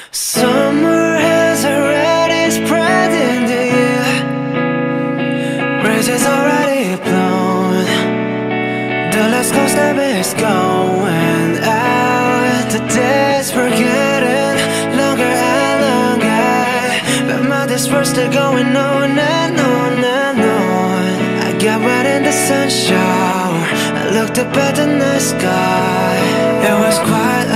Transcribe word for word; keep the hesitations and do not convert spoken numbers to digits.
Summer has already spread in the air. Breezes already blown. The last cold snap is going out. The days we're getting longer and longer, but my days were still going on and on and on. I got wet in the sunshine. I looked up at the night sky. It was quite